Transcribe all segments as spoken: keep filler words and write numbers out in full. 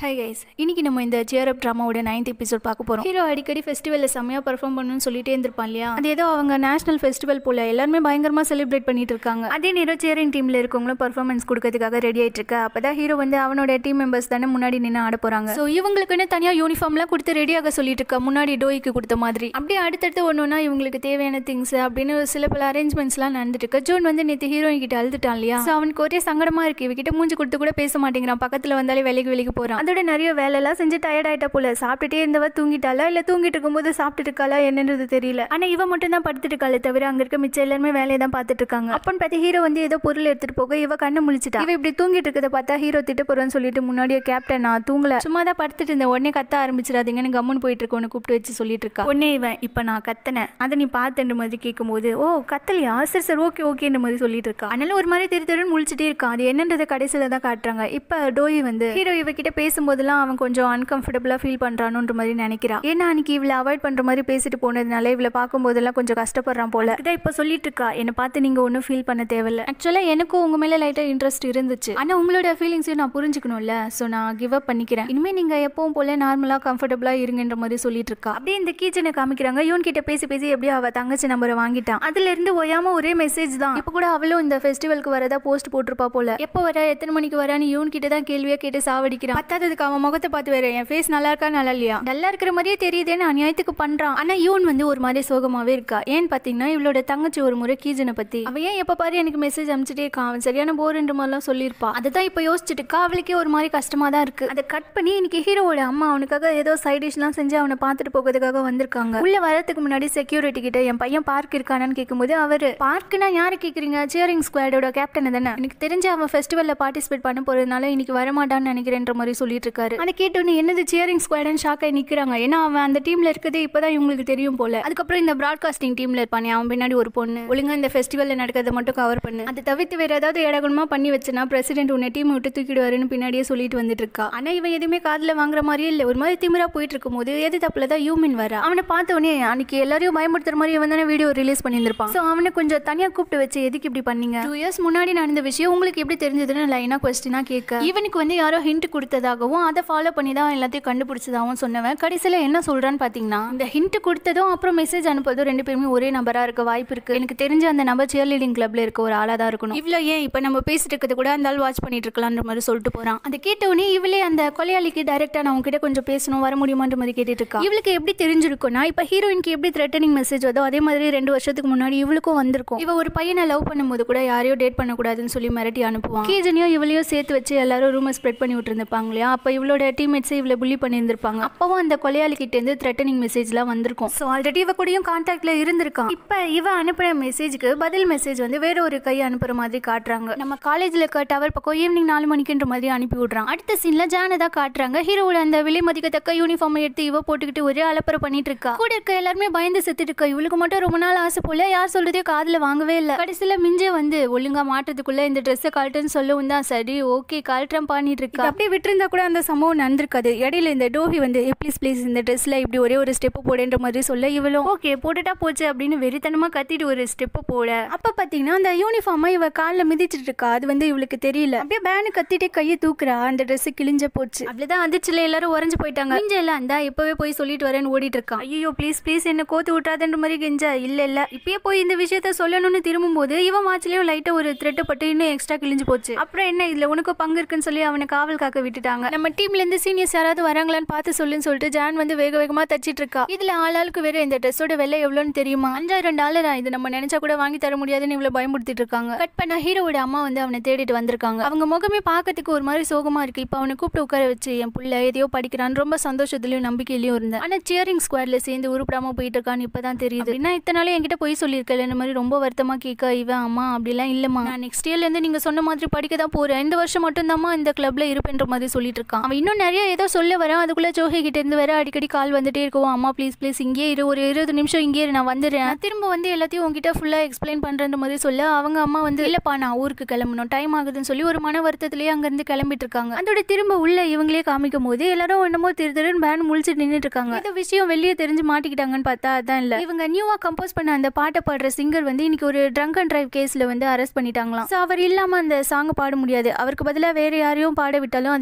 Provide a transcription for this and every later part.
Hi guys, இன்னைக்கு நம்ம இந்த சியர் அப் ட்ராமாவோட நைன்த் எபிசோட் பார்க்க போறோம். ஹீரோ அடிக்கடி ஃபெஸ்டிவலில் செம்மையா பெர்ஃபார்ம் பண்ணணும்னு சொல்லிட்டே இருந்திருப்பான் இல்லையா? அது ஏதோ அவங்க நேஷனல் ஃபெஸ்டிவல் போல எல்லாருமே பயங்கரமா செலிப்ரேட் பண்ணிட்டு இருக்காங்க. அதே நேரம் சியரிங் டீம்ல இருக்கவங்களும் பெர்ஃபார்மன்ஸ் கொடுக்கறதுக்காக ரெடி ஆயிட்டு இருக்க. அப்பதான் ஹீரோ வந்து அவனோட டீம் மெம்பர்ஸ் தானே முன்னாடி நின்று ஆட போறாங்க. ஸோ இவங்களுக்குன்னு தனியா யூனிஃபார்ம்லாம் கொடுத்து ரெடியாக சொல்லிட்டு இருக்கா, முன்னாடி டோய்க்கு கொடுத்த மாதிரி. அப்படியே அடுத்தடுத்து ஒன்னொன்னா இவங்களுக்கு தேவையான திங்ஸ் அப்படின்னு சில பல அரேஞ்ச்மெண்ட்ஸ்லாம் நடந்துட்டு இருக்கு. ஜூன் வந்து நேற்று ஹீரோயின் கிட்ட அழுதுட்டான் இல்லையா? ஸோ அவனுக்கு ஒரே சங்கடமா இருக்கு. இவகிட்ட மூஞ்சி கொடுத்து கூட பேச மாட்டேங்கிறான். பக்கத்துல வந்தாலே வேலைக்கு வேலைக்கு போறான். அதோட நிறைய வேலை எல்லாம் செஞ்சு டயர்ட் ஆயிட்டா போல. சாப்பிட்டுட்டே இருந்தவ தூங்கிட்டாளா இல்ல தூங்கிட்டு இருக்கும்போது சாப்பிட்டு இருக்காளா என்னன்றது தெரியல. ஆனா இவ மட்டும் தான் படுத்துட்டு இருக்காளே தவிர அங்க இருக்க மிச்சம் எல்லாருமே வேலையை தான் பார்த்துட்டு இருக்காங்க. அப்பன்னு பார்த்து ஹீரோ வந்து ஏதோ பொருள் எடுத்துட்டு போக இவ கண்ணு முழிச்சிட்டா. இவ இப்படி தூங்கிட்டு இருக்கத பார்த்தா ஹீரோ திட்ட போறேன்னு சொல்லிட்டு முன்னாடியே கேப்டன் நான் தூங்கல, சும்மா தான் படுத்துட்டு இருந்தேன், உடனே கத்த ஆரம்பிச்சிடாதீங்கன்னு கம்முன்னு போயிட்டு இருக்கோன்னு கூப்பிட்டு வச்சு சொல்லிட்டு இருக்கா. உடனே இவன் இப்ப நான் கத்தனேன் அதை நீ பார்த்துன்ற மாதிரி கேட்கும் போது ஓ கத்தலையா, சரி சரி ஓகே ஓகேன்ற மாதிரி சொல்லிட்டு இருக்கா. அதனால ஒரு மாதிரி தெரு தெருன்னு முழிச்சிட்டே இருக்கான். அது என்னன்றதை கடைசியில தான் காட்டுறாங்க. இப்ப டோயி வந்து ஹீரோ இவ கிட்ட பேசும்போதெல்லாம் அவன் கொஞ்சம் அன்கம்ஃபர்டபுளா ஃபீல் பண்றானுன்ற மாதிரி நினைக்கிறா. ஏன்னா அன்னைக்கு இவளை அவாய்ட் பண்ற மாதிரி பேசிட்டு போனதுனால இவளை பார்க்கும் போதெல்லாம் கொஞ்சம் கஷ்டப்படுறான் போல. இதான் இப்ப சொல்லிட்டு இருக்கா, என்னை பார்த்து நீங்க ஒன்னும் ஃபீல் பண்ண தேவையில்ல. ஆக்சுவலா எனக்கும் உங்க மேல லைட்டா இன்ட்ரெஸ்ட் இருந்துச்சு, ஆனா உங்களோட ஃபீலிங்ஸையும் நான் புரிஞ்சுக்கணும்ல. சோ நான் கிவ் அப் பண்ணிக்கிறேன். இனிமே நீங்க எப்பவும் போல நார்மலா கம்ஃபர்டபுளா இருங்கன்ற மாதிரி சொல்லிட்டு இருக்கா. அப்படியே இந்த கீச்சனை காமிக்கிறாங்க. இவன் கிட்ட பேசி பேசி எப்படியோ அவ தங்கச்சி நம்பரை வாங்கிட்டான். அதுல இருந்து ஒயாம ஒரே மெசேஜ் தான். இப்ப கூட அவளும் இந்த ஃபெஸ்டிவலுக்கு வரதா போஸ்ட் போட்டிருப்பா போல. எப்ப வர எத்தனை மணிக்கு வரான்னு இவன் கிட்ட தான் கேள்வியா கேட்டு சாவடிக்கிறான். பத்தாததுக்கு அவன் முகத்தை பார்த்து வேற என் ஃபேஸ் நல்லா இருக்கா நல்லா இல்லையா, நல்லா இருக்கிற மாதிரியே தெரியுதுன்னு அநியாயத்துக்கு பண்றான். ஆனா யூன் வந்து ஒரு மாதிரி சோகமாவே இருக்கா. ஏன்னு பாத்தீங்கன்னா இவளோட தங்கச்சி ஒரு முறை கீஜனை பத்தி அவன் ஏன் எப்ப பாரு எனக்கு மெசேஜ் அனுப்பிச்சிட்டே இருக்கான், அவன் சரியான போர்ன்ற மாதிரிலாம் சொல்லியிருப்பா. அதுதான் இப்ப யோசிச்சுட்டு இருக்கா. அவளுக்கே ஒரு மாதிரி கஷ்டமா தான் இருக்கு. அதை கட் பண்ணி இன்னைக்கு ஹீரோவோட அம்மா அவனுக்காக ஏதோ சைட் டிஷ் எல்லாம் செஞ்சு அவனை பார்த்துட்டு போகிறதுக்காக வந்திருக்காங்க. உள்ள வரதுக்கு முன்னாடி செக்யூரிட்டி கிட்ட என் பையன் பார்க் இருக்கானான்னு கேட்கும்போது அவரு பார்க்குனா யாரு கேக்குறீங்க, சியரிங் ஸ்குவாடோட கேப்டன் தானே, எனக்கு தெரிஞ்சு அவன் ஃபெஸ்டிவல்ல பார்ட்டிசிபேட் பண்ண போறதுனால இன்னைக்கு வரமாட்டான்னு நினைக்கிறேன்ற மாதிரி சொல்லிட்டு இருக்காரு. அதை கேட்டோன்னு என்னது சியரிங் ஸ்குவாட் ஷாக் ஆகி நிக்கிறாங்க. ஏன்னா அவன் அந்த டீம்ல இருக்கதே இப்பதான் இவங்களுக்கு தெரியும் போல. அதுக்கப்புறம் இந்த பிராட்காஸ்டிங் டீம்ல இருப்பானே அவன் பின்னாடி ஒரு பொண்ணு ஒழுங்கா இந்த ஃபெஸ்டிவல்ல நடக்கிறத மட்டும் கவர் பண்ணு, அதை தவிர்த்து வேற ஏதாவது இடகுணமா பண்ணி வச்சுனா பிரசிடென்ட் உன்னை டீம் விட்டு தூக்கிடுவாருன்னு பின்னாடியே சொல்லிட்டு வந்துட்டு இருக்கா. ஆனா இவன் எதுவுமே காதுல வாங்குற மாதிரியே இல்ல. ஒரு மாதிரி திமிரா போயிட்டு இருக்கும் போது எது தப்புலதான் யூமின் வர. அவனை பார்த்த உடனே அன்னைக்கு எல்லாரையும் பயமுறுத்துற மாதிரி இவன் தானே வீடியோ ரிலீஸ் பண்ணியிருப்பான். சோ அவனை கொஞ்சம் தனியா கூப்பிட்டு வச்சு எதுக்கு இப்படி பண்ணீங்க, டூ இயர்ஸ் முன்னாடி நடந்த விஷயம் உங்களுக்கு எப்படி தெரிஞ்சதுன்னு லைனா கொஸ்டினா கேட்க இவனுக்கு வந்து யாரோ ஹிண்ட் கொடுத்ததாகவும் அதை ஃபாலோ பண்ணி தான் எல்லாத்தையும் கண்டுபிடிச்சதாகவும் சொன்னவன் கடைசியில என்ன சொல்றான்னு பாத்தீங்கன்னா இந்த ஹிண்ட் கொடுத்ததும் அப்புறம் மெசேஜ் அனுப்புறதும் ரெண்டு பேருமே ஒரே நபரா இருக்க வாய்ப்பு இருக்கு. எனக்கு தெரிஞ்ச அந்த நபர் சியர் லீடிங் கிளப்ல இருக்க ஒரு ஆளா தான் இருக்கணும். இவ்வளோ ஏன் இப்ப நம்ம பேசிட்டு இருக்கிறது கூட அந்த ஆள் வாட்ச் பண்ணிட்டு இருக்கலாம்ன்ற மாதிரி சொல்லிட்டு போறான். அதை கேட்டவுடனே இவளே அந்த கொலையாளிக்கு டைரக்டா நான் உங்ககிட்ட கொஞ்சம் பேசணும் வர முடியுமான்ற மாதிரி கேட்டுட்டு இருக்கா. இவளுக்கு எப்படி தெரிஞ்சிருக்கும்னா இப்ப ஹீரோயினுக்கு எப்படி த்ரெட்டனிங் மெசேஜ் வந்தோ அதே மாதிரி ரெண்டு வருஷத்துக்கு முன்னாடி இவளுக்கும் வந்திருக்கும். இவ ஒரு பையனை லவ் பண்ணும்போது கூட யாரையோ டேட் பண்ணக்கூடாதுன்னு சொல்லி மிரட்டி அனுப்புவான். கீஜனையோ இவளையோ சேர்த்து வச்சு எல்லாரும் ரூமர் ஸ்ப்ரெட் பண்ணி விட்டு இருந்திருப்பாங்க இல்லையா? அப்ப இவளோட டீம்மேட்ஸை இவளை புள்ளி பண்ணியிருந்திருப்பாங்க. அப்பவும் அந்த கொலையாளி கிட்ட இருந்து த்ரெட்டனிங் மெசேஜ்லாம் வந்திருக்கும். சோ ஆல்ரெடி இவ கூடயும் கான்டாக்ட்ல இருந்திருக்கான். இப்ப இவ அனுப்புற மெசேஜ்க்கு பதில் மெசேஜ் வந்து வேற ஒரு கை அனுப்புற மாதிரி காட்டுறாங்க. நம்ம காலேஜ்ல இருக்க டவர் பக்கம் ஈவினிங் நாலு மணிக்குன்ற மாதிரி அனுப்பி விடுறான். அடுத்த சீன்ல ஜானதா காட்டுறாங்க. ஹீரோவோட அந்த விலை மதிக்கத்தக்க யூனிஃபார்ம் எடுத்து இவ போட்டுக்கிட்டு ஒரே அலப்பற பண்ணிட்டு இருக்கா. கூட இருக்க எல்லாருமே பயந்து செத்துட்டு இருக்கா. இவளுக்கு மட்டும் ரொம்ப நாள் ஆசை போல யார் சொல்றதே காதுல வாங்கவே இல்ல. கடைசியில மிஞ்சே வந்து ஒழுங்கா மாற்றத்துக்குள்ள இந்த ட்ரெஸ் கழட்டுன்னு சொல்லவும் தான் சரி ஓகே கழட்டம் பண்ணிட்டு இருக்கா. அப்படியே விட்டுருந்தா கூட அந்த சம்பவம் நடந்திருக்காது. இடையில இந்த டோஹி வந்து ப்ளீஸ் ப்ளீஸ் இந்த ட்ரெஸ்ல இப்படி ஒரே ஒரு ஸ்டெப் போடுன்ற மாதிரி சொல்ல இவளும் ஓகே போட்டுட்டா போச்சு அப்படின்னு வெறித்தனமா கத்திட்டு ஒரு ஸ்டெப் போட அப்ப பாத்தீங்கன்னா அந்த யூனிஃபார்மா இவ காலில் மிதிச்சிட்டு இருக்கா. அது வந்து இவளுக்கு தெரியல. அப்படியே பேனு கத்திட்டே கையை தூக்குறா. அந்த ட்ரெஸ் கிழிஞ்ச போச்சு. அப்படிதான் அதிர்ச்சில எல்லாரும் உறைஞ்சு போயிட்டாங்க. மிஞ்ச எல்லாம் அந்த இப்பவே போய் சொல்லிட்டு வரேன்னு ஓடிட்டு இருக்கான். ஐயோ ப்ளீஸ் ப்ளீஸ் என்ன கோத்து விட்டாதுன்ற மாதிரி கெஞ்சா. இல்ல இல்ல இப்பயே போய் இந்த விஷயத்த சொல்லணும்னு திரும்பும் போது இவன் வாட்சிலையும் லைட்டா ஒரு த்ரெட் பட்டு இன்னும் எக்ஸ்ட்ரா கிழிஞ்சு போச்சு. அப்புறம் என்ன இதுல உனக்கு பங்கு இருக்குன்னு சொல்லி அவனை காவல் காக்க விட்டுட்டாங்க. நம்ம டீம்ல இருந்து சீனியர்ஸ் யாராவது வராங்களான்னு பார்த்து சொல்லுன்னு சொல்லிட்டு ஜான் வந்து வேக வேகமா தச்சிட்டு இருக்கா. இதுல ஆளாளுக்கு வேற இந்த ட்ரெஸ்ஸோட விலை எவ்வளவுன்னு தெரியுமா? அஞ்சாயிரம் டாலரா. இது நம்ம நினைச்சா கூட வாங்கி தர முடியாதுன்னு இவ்வளவு பயமுறுத்திட்டு இருக்காங்க. கட் பண்ண ஹீரோவோட அம்மா வந்து அவனை தேடிட்டு வந்திருக்காங்க. அவங்க முகமே பார்க்கறதுக்கு ஒரு மாதிரி சோகமா இருக்கு. இப்ப அவனை கூப்பிட்டு உட்கார வச்சு என் புள்ள எதையோ படிக்கிறான் ரொம்ப சந்தோஷத்துலயும் நம்பிக்கையிலயும் இருந்தேன். ஆனா சியரிங் ஸ்குவாட்ல சேர்ந்து உருப்படாம போயிட்டு இருக்கான்னு இப்பதான் தெரியுது. என்ன இத்தனை நாளே என்கிட்ட போய் சொல்லியிருக்கல இந்த மாதிரி ரொம்ப வருத்தமா கேட்க இவன் அம்மா அப்படிலாம் இல்லம்மா நான் நெக்ஸ்ட் இயர்ல இருந்து நீங்க சொன்ன மாதிரி படிக்க தான் போறேன். இந்த வருஷம் மட்டும் தான்மா இந்த கிளப்ல இருப்பேன்ற மாதிரி சொல்லிட்டு இருக்கான். அவன் இன்னும் நிறைய ஏதோ சொல்ல வரான். அதுக்குள்ள ஜோஹி கிட்ட இருந்து வேற அடிக்கடி கால் வந்துட்டே இருக்கும். அம்மா ப்ளீஸ் ப்ளீஸ் இங்கே இரு ஒரு இருபது நிமிஷம் இங்கே இரு நான் வந்துடுறேன் திரும்ப வந்து எல்லாத்தையும் உங்ககிட்ட ஃபுல்லா எக்ஸ்பிளைன் பண்றேன்ற மாதிரி சொல்ல அவங்க அம்மா வந்து இல்லப்பா நான் ஊருக்கு கிளம்பணும் டைம் ஆகுதுன்னு சொல்லி ஒரு மன வருத்தத்திலேயே அங்க இருந்து கிளம்பிட்டு இருக்காங்க. அதோட திரும்ப உள்ள இவங்களே காமிக்கும் போது எல்லாரும் என்னமோ திரு திருன்னு பேன் முழிச்சு நின்றுட்டு இருக்காங்க. இந்த விஷயம் வெளியே தெரிஞ்சு மாட்டிக்கிட்டாங்கன்னு பார்த்தா அதான் இல்ல. இவங்க நியூவா கம்போஸ் பண்ண அந்த பாட்டை பாடுற சிங்கர் வந்து இன்னைக்கு ஒரு ட்ரங்க் அண்ட் டிரைவ் கேஸ்ல வந்து அரெஸ்ட் பண்ணிட்டாங்களாம். சோ அவர் இல்லாம அந்த சாங் பாட முடியாது. அவருக்கு பதிலா வேற யாரையும் பாட விட்டாலும் அது செட் ஆகாது.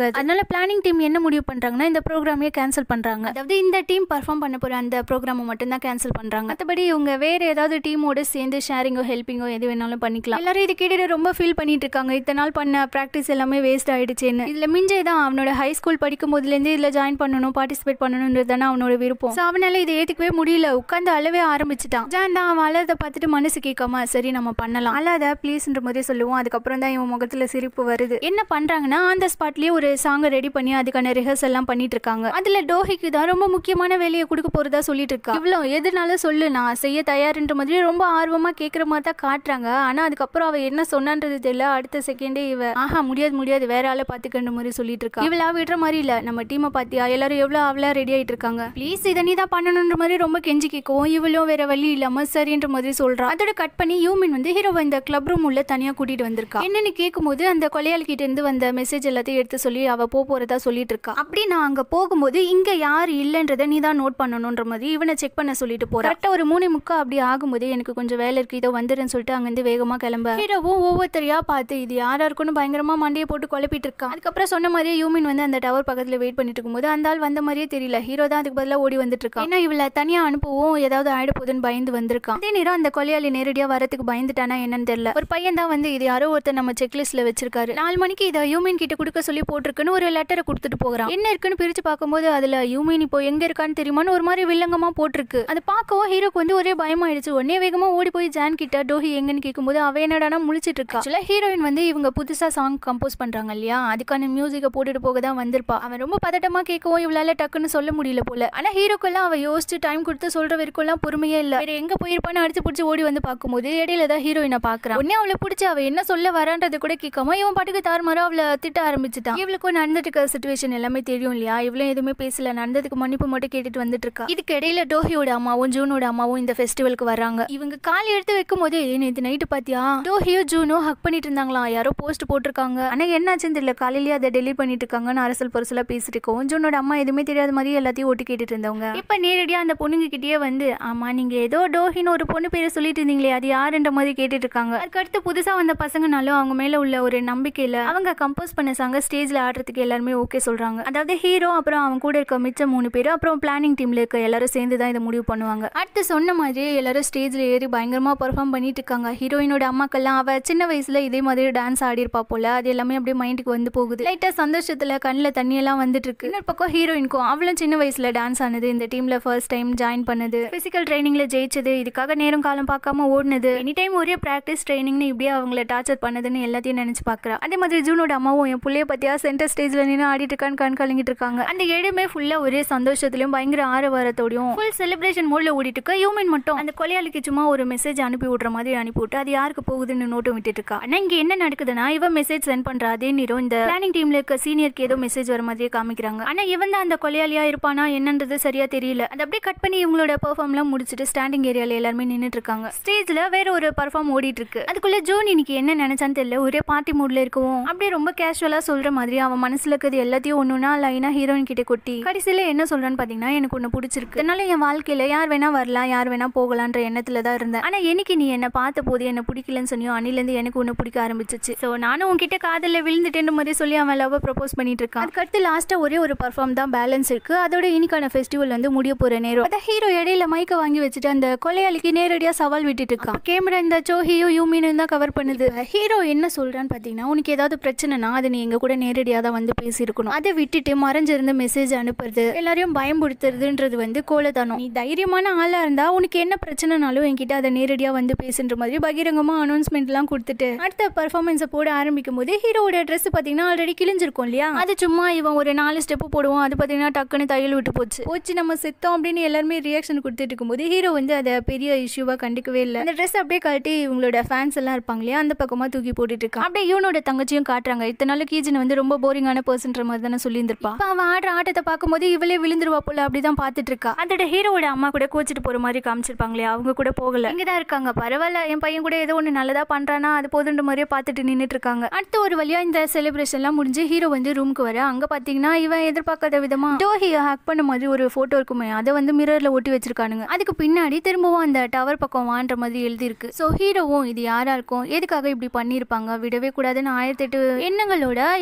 ஆகாது. அதனால பிளானிங் டீம் என்ன முடிவு பண்றாங்கன்னா இந்த ப்ரோக்ராமே கேன்சல் பண்றாங்க. அதாவது இந்த டீம் பர்ஃபார்ம் பண்ண போற அந்த ப்ரோக்ராம் மட்டும் தான் கேன்சல் பண்றாங்க. மற்றபடி இவங்க வேற ஏதாவது டீமோட சேர்ந்து ஷேரிங்கோ ஹெல்பிங்கோ எது வேணாலும் பண்ணிக்கலாம். எல்லாரும் இது கேட்டுட்டு ரொம்ப ஃபீல் பண்ணிட்டு இருக்காங்க. இத்தனை நாள் பண்ண பிராக்டிஸ் எல்லாமே வேஸ்ட் ஆயிடுச்சுன்னு. இதுல மிஞ்சே தான் அவனோட ஹை ஸ்கூல் படிக்கும் போதுல இருந்து இதுல ஜாயின் பண்ணணும், பார்ட்டிசிபேட் பண்ணணும்ன்றது தானே அவனோட விருப்பம். அவனால இதை ஏத்துக்கவே முடியல. உட்காந்து அழவே ஆரம்பிச்சுட்டான். ஜான் தான் அவன் அழதை பார்த்துட்டு மனசு கேட்காம சரி நம்ம பண்ணலாம், அழாத ப்ளீஸ்ன்ற மாதிரி சொல்லுவோம். அதுக்கப்புறம் தான் இவன் முகத்துல சிரிப்பு வருது. என்ன பண்றாங்கன்னா அந்த ஸ்பாட்லயே ஒரு சாங்கை ரெடி பண்ணி அதுக்கான ரிஹர்சல் எல்லாம் பண்ணிட்டு இருக்காங்க. அதுல டோஹிக்கு தான் ரொம்ப முக்கியமான வேலையை கொடுக்க போறதா சொல்லிட்டு இருக்கா. இவ்வளவு எதுனாலும் சொல்லு, நான் செய்ய தயார்ன்ற மாதிரி ரொம்ப ஆர்வமா கேட்கற மாதிரி தான் காட்டுறாங்க. ஆனா அதுக்கப்புறம் அவ என்ன சொன்னான்றது தெரியல. அடுத்த செகண்டே இவ ஆஹா முடியாது முடியாது வேற ஆளை பாத்துக்கின்ற மாதிரி சொல்லிட்டு இருக்கா. இவளா விடுற மாதிரி இல்ல. நம்ம டீமை பாத்தியா எல்லாரும் எவ்வளவு அவளா ரெடி ஆயிட்டு இருக்காங்க, ப்ளீஸ் இதை நீ தான் பண்ணணும்ன்ற மாதிரி ரொம்ப கெஞ்சி கேட்கவும் இவளும் வேற வழி இல்லாம சரின்ற மாதிரி சொல்றா. அதோட கட் பண்ணி யூமின் வந்து ஹீரோவை இந்த கிளப் ரூம் உள்ள தனியா கூட்டிட்டு வந்திருக்கா. என்னன்னு கேட்கும் போது அந்த கொலையாளி கிட்ட இருந்து வந்த மெசேஜ் எல்லாத்தையும் எடுத்து சொல்லி அவ போறதா சொல்லிட்டு இருக்கா. அப்படி நான் அங்க போகும்போது இங்க யார் இல்லன்றத நீ தான் நோட் பண்ணணும்ன்ற மாதிரி இவனை செக் பண்ண சொல்லிட்டு போறா. கரெக்டா ஒரு மூணு முக்கா அப்படி ஆகும்போது எனக்கு கொஞ்சம் வேலை இருக்கு இதோ வந்துருன்னு சொல்லிட்டு அங்கிருந்து வேகமா கிளம்ப ஹீரோவும் ஒவ்வொருத்தரையா பார்த்து இது யாரா இருக்குன்னு பயங்கரமா மண்டையை போட்டு குழப்பிட்டு இருக்கான். அதுக்கப்புறம் சொன்ன மாதிரியே யூமின் வந்து அந்த டவர் பக்கத்துல வெயிட் பண்ணிட்டு இருக்கும்போது அந்த ஆள் வந்த மாதிரியே தெரியல. ஹீரோ தான் அதுக்கு பதிலா ஓடி வந்துட்டு இருக்கான். ஏன்னா இவளை தனியா அனுப்பவும் ஏதாவது ஆயிட போகுதுன்னு பயந்து வந்திருக்கான். அதே நேரம் அந்த கொலையாளி நேரடியா வரதுக்கு பயந்துட்டானா என்னன்னு தெரியல. ஒரு பையன் தான் வந்து இது யாரோ ஒருத்தர் நம்ம செக்லிஸ்ட்ல வச்சிருக்காரு, நாலு மணிக்கு இதை யூமின் கிட்ட கொடுக்க சொல்லி போட்டிருக்குன்னு ஒரு லெட்டரை கொடுத்துட்டு போகிறான். என்ன இருக்குன்னு பிரிச்சு பார்க்கும்போது அதுல யூமின் இப்போ எங்க இருக்கான்னு தெரியுமான்னு ஒரு மாதிரி வில்லங்கமா போட்டிருக்கு. அது பார்க்கவும் ஹீரோக்கு வந்து ஒரே பயமாயிடுச்சு. உடனே வேகமா ஓடி போய் ஜான் கிட்ட டோஹி எங்கன்னு கேட்கும்போது அவ என்னடானா முழிச்சிட்டு இருக்கா. ஆக்சுவலா ஹீரோயின் வந்து இவங்க புதுசா சாங் கம்போஸ் பண்றாங்க இல்லையா, அதுக்கான மியூசிக்கை போட்டுட்டு போக தான் வந்திருப்பா. அவன் ரொம்ப பதட்டமா கேட்கவும் இவளால டக்குன்னு சொல்ல முடியல போல. ஆனா ஹீரோக்கெல்லாம் அவ யோசிச்சு டைம் கொடுத்து சொல்ற வரைக்கும் எல்லாம் பொறுமையே இல்ல. வேற எங்க போயிருப்பான்னு அடிச்சு பிடிச்சி ஓடி வந்து பார்க்கும்போது இடையில தான் ஹீரோயினை பாக்குறான். உடனே அவளை பிடிச்சி அவ என்ன சொல்ல வரான்றது கூட கேட்காம இவன் பாட்டுக்கு தாறுமாறா அவளை திட்ட ஆரம்பிச்சுட்டான். இவளுக்கும் நடந்துட்டு இருக்க சிச்சுவேஷன் எல்லாமே தெரியும் இல்லையா, இவ்வளவு எதுவுமே பேசல, நடந்ததுக்கு மன்னிப்பு மட்டும் கேட்டுட்டு வந்துட்டு இருக்கா. இதுக்கு இடையில டோஹியோட அம்மாவும் ஜூனோட அம்மாவும் இந்த ஃபெஸ்டிவலுக்கு வராங்க. இவங்க கால் எடுத்து வைக்கும் போதே நேற்று நைட்டு பாத்தியா டோஹியோ ஜூனோ ஹக் பண்ணிட்டு இருந்தாங்களாம், யாரோ போஸ்ட் போட்டிருக்காங்க. ஆனா என்னாச்சுன்னு தெரியல, காலையிலேயே அதை டெலிட் பண்ணிட்டு இருக்காங்கன்னு அரசல் பொருசலா பேசிட்டு இருக்கோம். ஜூனோட அம்மா எதுவுமே தெரியாத மாதிரி எல்லாத்தையும் ஓட்டி கேட்டுட்டு இருந்தவங்க இப்ப நேரடியா அந்த பொண்ணுங்க கிட்டயே வந்து ஆமா நீங்க ஏதோ டோஹின்னு ஒரு பொண்ணு பேரை சொல்லிட்டு இருந்தீங்களே அது யாருன்ற மாதிரி கேட்டுட்டு இருக்காங்க. அதுக்கடுத்து புதுசா வந்த பசங்கனாலும் அவங்க மேல உள்ள ஒரு நம்பிக்கையில அவங்க கம்போஸ் பண்ண சாங்க ஸ்டேஜ்ல ஆடுறதுக்கு எல்லாருமே ஓகே சொல்றாங்க. அதாவது ஹீரோ அப்புறம் அவங்க கூட இருக்க மிச்ச மூணு பேர் அப்புறம் பிளானிங் டீம்ல இருக்க எல்லாரும் சேர்ந்து தான் இதை முடிவு பண்ணுவாங்க. அடுத்து சொன்ன மாதிரி எல்லாரும் ஸ்டேஜ்ல ஏறி பயங்கரமா பெர்ஃபார்ம் பண்ணிட்டு இருக்காங்க. ஹீரோயினோட அம்மாக்கெல்லாம் அவ சின்ன வயசுல இதே மாதிரி டான்ஸ் ஆடி இருப்பா போல, அது எல்லாமே அப்படியே மைண்டுக்கு வந்து போகுது. லைட்டா சந்தோஷத்துல கண்ணுல தண்ணி எல்லாம் வந்துட்டு இருக்கு. இன்னொரு பக்கம் ஹீரோயினுக்கும் அவளும் சின்ன வயசுல டான்ஸ் ஆனது, இந்த டீம்ல ஃபர்ஸ்ட் டைம் ஜாயின் பண்ணது, பிசிக்கல் ட்ரைனிங்ல ஜெயிச்சது, இதுக்காக நேரம் காலம் பார்க்காம ஓடுனது, எனி டைம் ஒரே பிராக்டிஸ் ட்ரைனிங்னு இப்படியே அவங்கள டார்ச்சர் பண்ணதுன்னு எல்லாத்தையும் நினைச்சு பாக்குறா. அதே மாதிரி ஜூனோட அம்மாவும் என் புள்ளைய பத்தியா சென்டர் ஸ்டேஜ்ல நின்று ஆடிட்டு இருக்கான்னு கண் கலங்கிட்டு இருக்காங்க. அந்த இடமே ஃபுல்லா ஒரே சந்தோஷத்திலும் பயங்கர ஆரவாரத்தோடையும் ஃபுல் செலிப்ரேஷன் மோட்ல ஓடிட்டு இருக்க. யூமின் மட்டும் அந்த கொலையாளிக்கு சும்மா ஒரு மெசேஜ் அனுப்பி விடுற மாதிரி அனுப்பி விட்டு அது யாருக்கு போகுதுன்னு நோட்டம் விட்டுட்டு இருக்கா. ஆனா இங்க என்ன நடக்குதுன்னா இவன் மெசேஜ் சென்ட் பண்ற அதே நேரம் இந்த பிளானிங் டீம்ல இருக்க சீனியருக்கு ஏதோ மெசேஜ் வர மாதிரியே காமிக்கிறாங்க. ஆனா இவன் தான் அந்த கொலையாளியா இருப்பானா என்னன்றது சரியா தெரியல. அது அப்படியே கட் பண்ணி இவங்களோட பெர்ஃபார்ம் எல்லாம் முடிச்சுட்டு ஸ்டாண்டிங் ஏரியால எல்லாருமே நின்னுட்டு இருக்காங்க. ஸ்டேஜ்ல வேற ஒரு பெர்ஃபார்ம் ஓடிட்டு இருக்கு. அதுக்குள்ள ஜோன் இன்னைக்கு என்ன நினைச்சான்னு தெரியல, ஒரே பார்ட்டி மூட்ல இருக்கவும் அப்படியே ரொம்ப கேஷுவலா சொல்ற மாதிரி அவன் மனசுல இருக்கிறது எல்லாத்தையும் ஒண்ணுனா லைனா ஹீரோயின் கிட்ட கொட்டி கடைசியில என்ன சொல்றான்னு பாத்தீங்கன்னா எனக்கு ஒண்ணு பிடிச்சிருக்கு, அதனால என் வாழ்க்கையில யார் வேணா வரலாம் யார் வேணா போகலான்ற எண்ணத்துல தான் இருந்தேன். ஆனா எனக்கு நீ என்ன பார்த்த போது என்ன பிடிக்கலன்னு சொன்னியோ அன்னில இருந்து எனக்கு ஒண்ணு பிடிக்க ஆரம்பிச்சிச்சு. சோ நானும் உன்கிட்ட காதல்ல விழுந்துட்டேன்னு மாதிரி சொல்லி அவன் லவ் ப்ரப்போஸ் பண்ணிட்டு இருக்கான். அதுக்கடுத்து லாஸ்டா ஒரே ஒரு பெர்ஃபார்ம் தான் பேலன்ஸ் இருக்கு. அதோட இன்னைக்கான ஃபெஸ்டிவல் வந்து முடிய போற நேரம். அத ஹீரோ இடையில மைக்க வாங்கி வச்சுட்டு அந்த கொலையாளிக்கு நேரடியா சவால் விட்டுட்டு இருக்கான். கேமரா இந்த சோஹியோ யூமினு தான் கவர் பண்ணுது. ஹீரோ என்ன சொல்றான்னு பாத்தீங்கன்னா உனக்கு ஏதாவது பிரச்சனைனா அது நீ எங்க கூட நேரடியா தான் வந்து பேசியிருக்கணும், அதை விட்டுட்டு மறைஞ்சிருந்து மெசேஜ் அனுப்புறது எல்லாரையும் பயன்படுத்துறதுன்றது வந்து கோலதானம். நீ தைரியமான ஆளா இருந்தா உனக்கு என்ன பிரச்சனைனாலும் என்கிட்ட அதை நேரடியா வந்து பேசுன்ற மாதிரி பகிரங்கமா அனௌன்ஸ்மெண்ட் எல்லாம் கொடுத்துட்டு அடுத்த பெர்ஃபார்மன்ஸை போட ஆரம்பிக்கும் போது ஹீரோட ட்ரெஸ் பாத்தீங்கன்னா ஆல்ரெடி கிழிஞ்சிருக்கும் இல்லையா, அது சும்மா இவன் ஒரு நாலு ஸ்டெப் போடுவோம் அது பாத்தீங்கன்னா டக்குன்னு தையல் விட்டு போச்சு போச்சு நம்ம செத்தோம் அப்படின்னு எல்லாருமே ரியாக்ஷன் கொடுத்துட்டு இருக்கும்போது ஹீரோ வந்து அதை பெரிய இஷ்யூவா கண்டுக்கவே இல்லை. அந்த ட்ரெஸ் அப்படியே கழட்டி இவங்களோட ஃபேன்ஸ் எல்லாம் இருப்பாங்க இல்லையா அந்த பக்கமா தூக்கி போட்டுட்டு இருக்கான். அப்படியே இவனோட தங்கச்சியும் காட்டுறாங்க. இத்தனை நாள் கீஜன் வந்து ரொம்ப போரிங்கான பர்சன்ற மாதிரி தானே சொல்லி இருந்திருப்பா. அவன் ஆடுற ஆட்டத்தை பார்க்கும்போது இவளே விழுந்துருவா போல அப்படிதான் பாத்துட்டு இருக்கா. அதோட ஹீரோட அம்மா கூட கோச்சிட்டு போற மாதிரி காமிச்சிருப்பாங்களே அவங்க கூட போகல, இங்கதான் இருக்காங்க. பரவாயில்ல என் பையன் கூட ஏதோ ஒண்ணு நல்லதா பண்றானா அது போதுன்ற மாதிரியே பாத்துட்டு நின்னுட்டு இருக்காங்க. அடுத்த ஒரு வழியா இந்த செலிப்ரேஷன் எல்லாம் முடிஞ்சு ஹீரோ வந்து ரூமுக்கு வர அங்க பாத்தீங்கன்னா இவன் எதிர்பார்க்காத விதமா டோஹியை ஹேக் பண்ண மாதிரி ஒரு போட்டோ இருக்குமே அதை வந்து மிரர்ல ஒட்டி வச்சிருக்கானுங்க. அதுக்கு பின்னாடி திரும்பவும் அந்த டவர் பக்கம் வான்ற மாதிரி எழுதி இருக்கு. சோ ஹீரோவும் இது யாரா இருக்கும் எதுக்காக இப்படி பண்ணிருப்பாங்க விடவே கூடாதுன்னு ஆயிரத்தி எட்டு எண்ணங்களோட எல்லாரையும்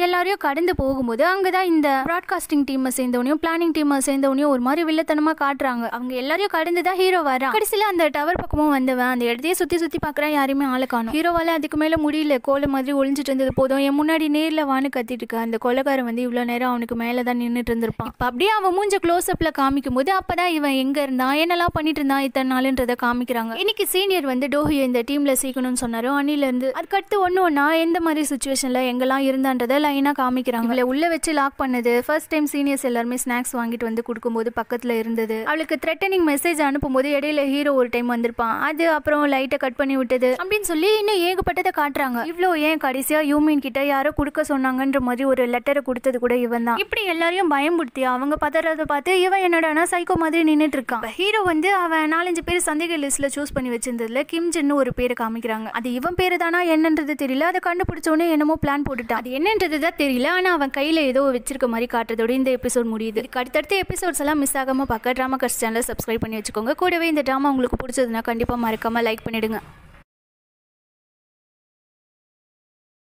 கடந்து போகும்போது அங்கதான் இந்த ப்ராட்காஸ்டிங் டீமை சேர்ந்தவனையும் பிளானிங் டீமை சேர்ந்தவனையும் ஒரு மாதிரி வில்லத்தனமா காட்டுறாங்க. அவங்க எல்லாரையும் கடந்துதான் ஹீரோ வரா. கடைசியில அந்த டவர் பக்கமும் வந்தவன் அந்த இடத்தையே சுத்தி சுத்தி பாக்குறான், யாருமே ஆளை காணும். ஹீரோவால அதுக்கு மேல முடியல, கோலை மாதிரி ஒளிஞ்சிட்டு இருந்தது போதும், என் முன்னாடி நேர்ல வான்னு கத்திட்டு இருக்க. அந்த கொலைக்காரன் வந்து இவ்வளவு நேரம் அவனுக்கு மேலதான் நின்றுட்டு இருந்திருப்பான். இப்ப அப்படியே அவன் மூஞ்ச க்ளோஸ் அப்ல காமிக்கும் போது அப்பதான் இவன் எங்க இருந்தான், என்னெல்லாம் பண்ணிட்டு இருந்தான் இத்தனை நாளுன்றதை காமிக்கிறாங்க. இன்னைக்கு சீனியர் வந்து டோஹியோ இந்த டீம்ல சீக்கணும்னு சொன்னாரு. அணில இருந்து அதுக்கடுத்து ஒன்னு ஒன்னா எந்த மாதிரி சுச்சுவேஷன்ல எங்கெல்லாம் இருந்தான்றதை லைனா காமிக்கிறாங்க. இவளை உள்ள வச்சு லாக் பண்ணது, ஃபர்ஸ்ட் டைம் சீனியர்ஸ் எல்லாருமே ஸ்நாக்ஸ் வாங்கிட்டு வந்து கொடுக்கும்போது பக்கத்துல இருந்தது, அவளுக்கு த்ரெட்டனிங் மெசேஜ் அனுப்பும்போது இடையில ஹீரோ ஒரு டைம் வந்திருப்பான், அது அப்புறம் லைட்டை கட் பண்ணி விட்டது அப்படின்னு சொல்லி இன்னும் ஏகப்பட்டதை காட்டுறாங்க. இவ்வளோ ஏன் கடைசியா யூமின் கிட்ட யாரோ கொடுக்க சொன்னாங்கன்ற மாதிரி ஒரு லெட்டரை கொடுத்தது கூட இவன் தான். இப்படி எல்லாரையும் பயமுடுத்தி அவங்க பதறதை பார்த்து இவன் என்னடானா சைக்கோ மாதிரி நின்றுட்டு இருக்கான். ஹீரோ வந்து அவன் நாலஞ்சு பேர் சந்தேக லிஸ்ட்ல சூஸ் பண்ணி வச்சிருந்ததுல கிம் ஜின்னு ஒரு பேரை காமிக்கிறாங்க. அது இவன் பேரு தானா என்னன்றது தெரியல. அதை கண்டுபிடிச்சோன்னே என்னமோ பிளான் போட்டுட்டான். அது என்னன்றது தான் தெரியல. ஆனா அவன் கையில ஏதோ வச்சிருக்க மாதிரி காட்டுறதோட இந்த எபிசோட் முடியுது. அடுத்தடுத்த எபிசோட்ஸ் எல்லாம் மிஸ் ஆகாம பார்க்க டிராமா கஸ்ட் சேனலை சப்ஸ்கிரைப் பண்ணி வச்சுக்கோங்க. கூடவே இந்த டிராமா உங்களுக்கு பிடிச்சதுன்னா கண்டிப்பா மறக்காம லைக் பண்ணிடுங்க.